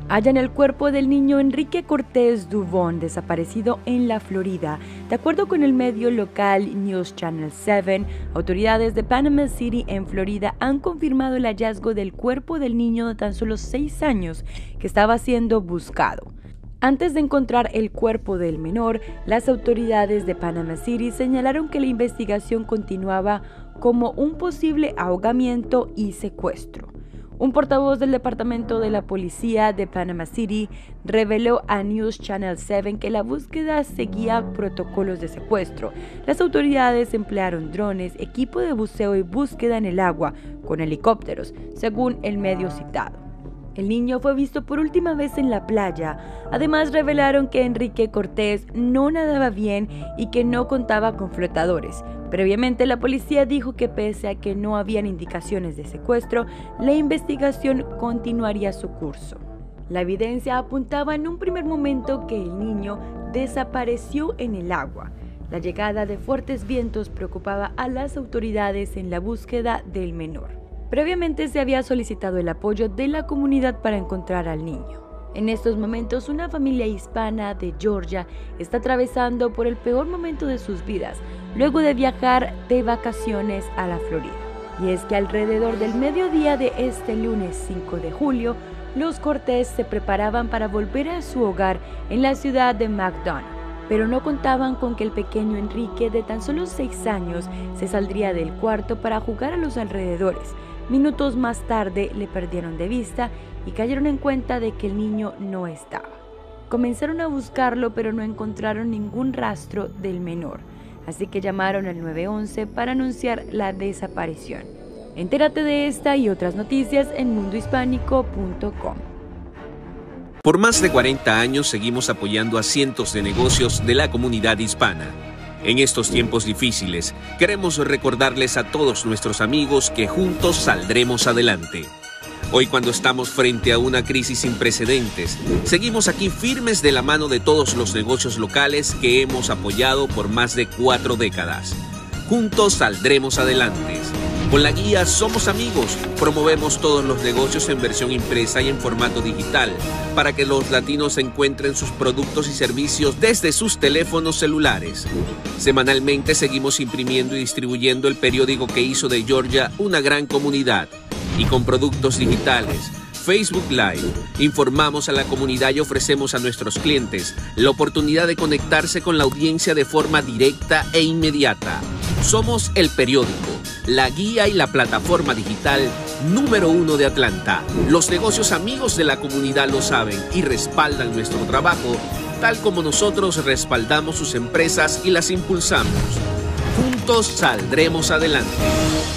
Hallan el cuerpo del niño Enrique Cortés Dubón, desaparecido en la Florida. De acuerdo con el medio local News Channel 7, autoridades de Panama City en Florida han confirmado el hallazgo del cuerpo del niño de tan solo 6 años que estaba siendo buscado. Antes de encontrar el cuerpo del menor, las autoridades de Panama City señalaron que la investigación continuaba como un posible ahogamiento y secuestro. Un portavoz del Departamento de la Policía de Panama City reveló a News Channel 7 que la búsqueda seguía protocolos de secuestro. Las autoridades emplearon drones, equipo de buceo y búsqueda en el agua con helicópteros, según el medio citado. El niño fue visto por última vez en la playa. Además, revelaron que Enrique Cortés no nadaba bien y que no contaba con flotadores. Previamente, la policía dijo que pese a que no habían indicaciones de secuestro, la investigación continuaría su curso. La evidencia apuntaba en un primer momento que el niño desapareció en el agua. La llegada de fuertes vientos preocupaba a las autoridades en la búsqueda del menor. Previamente se había solicitado el apoyo de la comunidad para encontrar al niño. En estos momentos, una familia hispana de Georgia está atravesando por el peor momento de sus vidas, luego de viajar de vacaciones a la Florida. Y es que alrededor del mediodía de este lunes 5 de julio, los Cortés se preparaban para volver a su hogar en la ciudad de McDonough, pero no contaban con que el pequeño Enrique, de tan solo 6 años, se saldría del cuarto para jugar a los alrededores. Minutos más tarde le perdieron de vista y cayeron en cuenta de que el niño no estaba. Comenzaron a buscarlo, pero no encontraron ningún rastro del menor, así que llamaron al 911 para anunciar la desaparición. Entérate de esta y otras noticias en mundohispánico.com. Por más de 40 años seguimos apoyando a cientos de negocios de la comunidad hispana. En estos tiempos difíciles, queremos recordarles a todos nuestros amigos que juntos saldremos adelante. Hoy, cuando estamos frente a una crisis sin precedentes, seguimos aquí firmes de la mano de todos los negocios locales que hemos apoyado por más de 4 décadas. Juntos saldremos adelante. Con la guía Somos Amigos, promovemos todos los negocios en versión impresa y en formato digital, para que los latinos encuentren sus productos y servicios desde sus teléfonos celulares. Semanalmente seguimos imprimiendo y distribuyendo el periódico que hizo de Georgia una gran comunidad. Y con productos digitales, Facebook Live, informamos a la comunidad y ofrecemos a nuestros clientes la oportunidad de conectarse con la audiencia de forma directa e inmediata. Somos el periódico, la guía y la plataforma digital número 1 de Atlanta. Los negocios amigos de la comunidad lo saben y respaldan nuestro trabajo, tal como nosotros respaldamos sus empresas y las impulsamos. Juntos saldremos adelante.